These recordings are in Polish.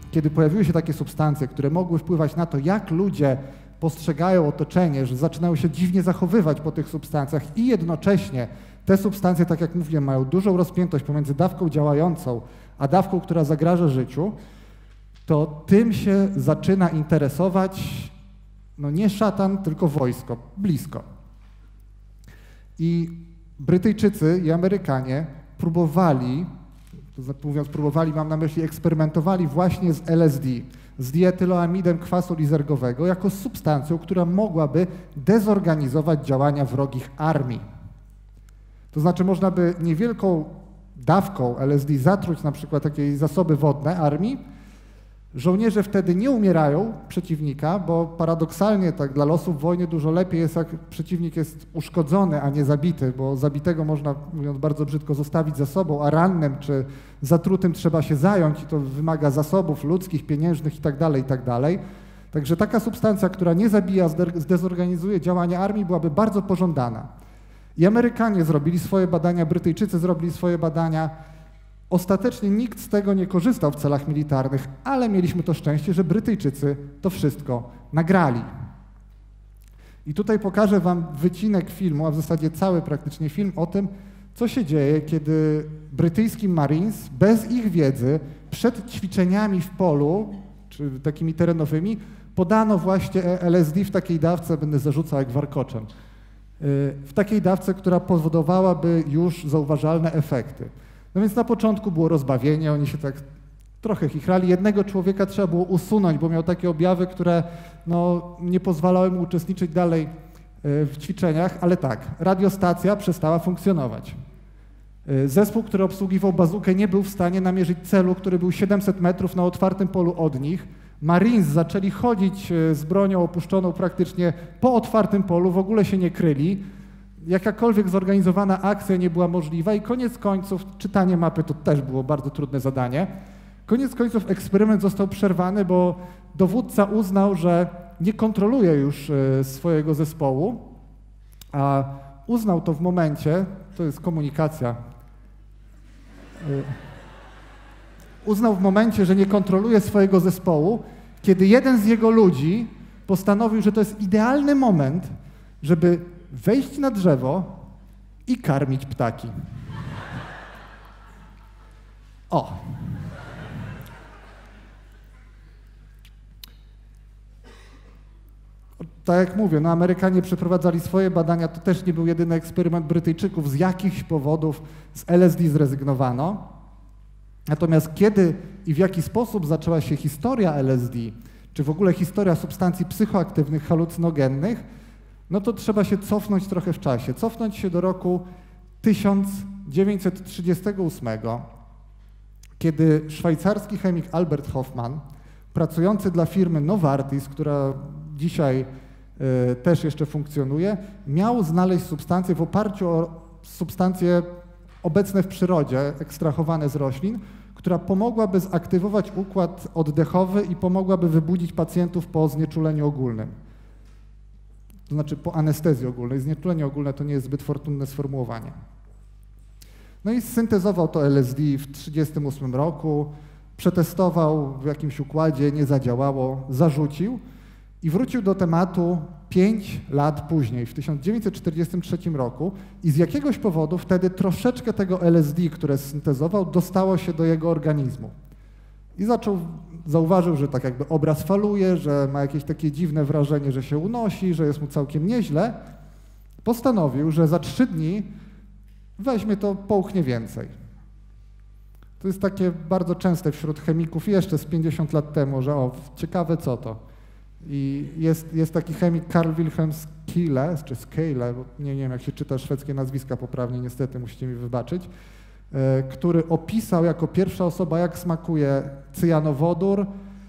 kiedy pojawiły się takie substancje, które mogły wpływać na to, jak ludzie postrzegają otoczenie, że zaczynają się dziwnie zachowywać po tych substancjach i jednocześnie te substancje, tak jak mówiłem, mają dużą rozpiętość pomiędzy dawką działającą, a dawką, która zagraża życiu, to tym się zaczyna interesować, no nie szatan, tylko wojsko, blisko. I Brytyjczycy i Amerykanie próbowali, mówiąc próbowali, mam na myśli eksperymentowali właśnie z LSD, z dietyloamidem kwasu lizergowego jako substancją, która mogłaby dezorganizować działania wrogich armii. To znaczy można by niewielką dawką LSD zatruć na przykład jakieś zasoby wodne armii. Żołnierze wtedy nie umierają przeciwnika, bo paradoksalnie tak dla losów wojny dużo lepiej jest, jak przeciwnik jest uszkodzony, a nie zabity, bo zabitego można, mówiąc bardzo brzydko, zostawić za sobą, a rannym czy zatrutym trzeba się zająć i to wymaga zasobów ludzkich, pieniężnych itd., itd. Także taka substancja, która nie zabija, zdezorganizuje działania armii, byłaby bardzo pożądana. I Amerykanie zrobili swoje badania, Brytyjczycy zrobili swoje badania. Ostatecznie nikt z tego nie korzystał w celach militarnych, ale mieliśmy to szczęście, że Brytyjczycy to wszystko nagrali. I tutaj pokażę wam wycinek filmu, a w zasadzie cały praktycznie film o tym, co się dzieje, kiedy brytyjskim Marines bez ich wiedzy przed ćwiczeniami w polu, czy takimi terenowymi, podano właśnie LSD w takiej dawce, będę zarzucał jak warkoczem, w takiej dawce, która powodowałaby już zauważalne efekty. No więc na początku było rozbawienie, oni się tak trochę chichrali. Jednego człowieka trzeba było usunąć, bo miał takie objawy, które no, nie pozwalały mu uczestniczyć dalej w ćwiczeniach, ale tak, radiostacja przestała funkcjonować. Zespół, który obsługiwał bazukę, nie był w stanie namierzyć celu, który był 700 metrów na otwartym polu od nich. Marines zaczęli chodzić z bronią opuszczoną praktycznie po otwartym polu, w ogóle się nie kryli. Jakakolwiek zorganizowana akcja nie była możliwa i koniec końców, czytanie mapy to też było bardzo trudne zadanie. Koniec końców eksperyment został przerwany, bo dowódca uznał, że nie kontroluje już swojego zespołu, a uznał to w momencie, to jest komunikacja, uznał w momencie, że nie kontroluje swojego zespołu, kiedy jeden z jego ludzi postanowił, że to jest idealny moment, żeby wejść na drzewo i karmić ptaki. O! Tak jak mówię, no Amerykanie przeprowadzali swoje badania, to też nie był jedyny eksperyment Brytyjczyków, z jakichś powodów z LSD zrezygnowano. Natomiast kiedy i w jaki sposób zaczęła się historia LSD, czy w ogóle historia substancji psychoaktywnych, halucynogennych, no to trzeba się cofnąć trochę w czasie. Cofnąć się do roku 1938, kiedy szwajcarski chemik Albert Hofmann, pracujący dla firmy Novartis, która dzisiaj też jeszcze funkcjonuje, miał znaleźć substancję w oparciu o substancje obecne w przyrodzie, ekstrahowane z roślin, która pomogłaby zaktywować układ oddechowy i pomogłaby wybudzić pacjentów po znieczuleniu ogólnym. To znaczy po anestezji ogólnej. Znieczulenie ogólne to nie jest zbyt fortunne sformułowanie. No i syntezował to LSD w 1938 roku, przetestował w jakimś układzie, nie zadziałało, zarzucił i wrócił do tematu 5 lat później, w 1943 roku i z jakiegoś powodu wtedy troszeczkę tego LSD, które syntezował, dostało się do jego organizmu. I zauważył, że tak jakby obraz faluje, że ma jakieś takie dziwne wrażenie, że się unosi, że jest mu całkiem nieźle. Postanowił, że za 3 dni weźmie to, połknie więcej. To jest takie bardzo częste wśród chemików jeszcze z 50 lat temu, że o, ciekawe co to. I jest taki chemik Carl Wilhelm Scheele, czy Scheele, bo nie wiem jak się czyta szwedzkie nazwiska poprawnie, niestety musicie mi wybaczyć, który opisał jako pierwsza osoba, jak smakuje cyjanowodór,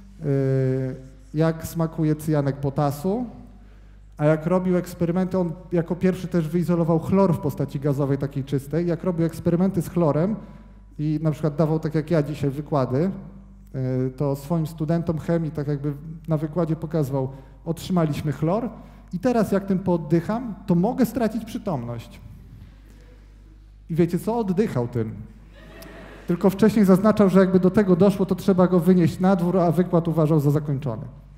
jak smakuje cyjanek potasu, a jak robił eksperymenty, on jako pierwszy też wyizolował chlor w postaci gazowej, takiej czystej. Jak robił eksperymenty z chlorem i na przykład dawał, tak jak ja dzisiaj, wykłady, to swoim studentom chemii tak jakby na wykładzie pokazywał, otrzymaliśmy chlor i teraz jak tym pooddycham, to mogę stracić przytomność. I wiecie co? Oddychał tym Tylko wcześniej zaznaczał, że jakby do tego doszło, to trzeba go wynieść na dwór, a wykład uważał za zakończony.